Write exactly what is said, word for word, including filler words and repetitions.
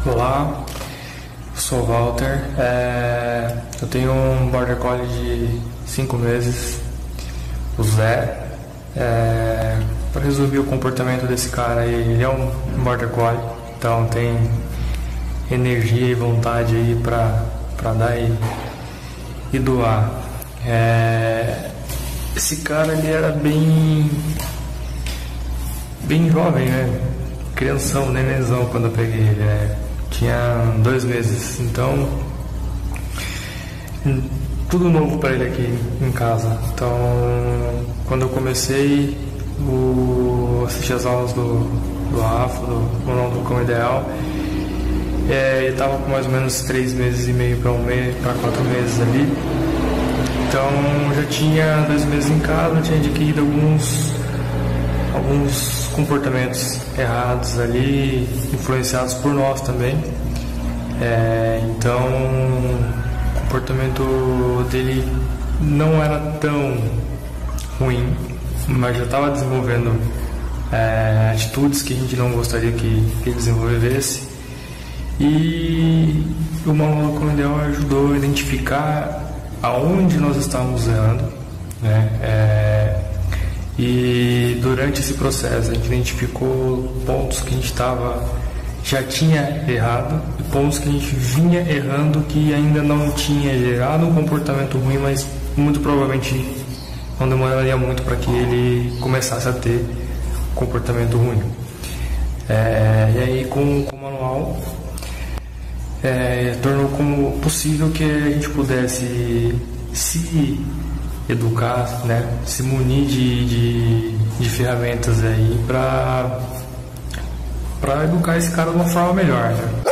Olá, sou o Walter. É, eu tenho um Border Collie de cinco meses, o Zé. É, para resumir o comportamento desse cara aí, ele é um Border Collie, então tem energia e vontade aí pra, pra dar e, e doar. É, esse cara ele era bem, bem jovem, né? Crianção, nenenzão quando eu peguei ele, né? Tinha dois meses, então tudo novo para ele aqui em casa. Então, quando eu comecei o assistir as aulas do, do Rafa, do Manual do Cão Ideal, é, ele estava com mais ou menos três meses e meio para um mês, para quatro meses ali. Então, já tinha dois meses em casa, tinha adquirido alguns alguns comportamentos errados ali, influenciados por nós também. É, então, o comportamento dele não era tão ruim, mas já estava desenvolvendo é, atitudes que a gente não gostaria que, que ele desenvolvesse. E o Manual do Cão Ideal ajudou a identificar aonde nós estávamos errando, né? É, E durante esse processo a gente identificou pontos que a gente estava, já tinha errado e pontos que a gente vinha errando que ainda não tinha gerado um comportamento ruim, mas muito provavelmente não demoraria muito para que ele começasse a ter comportamento ruim. É, e aí com, com o manual é, tornou como possível que a gente pudesse se educar, né, se munir de, de, de ferramentas aí para para educar esse cara de uma forma melhor, né?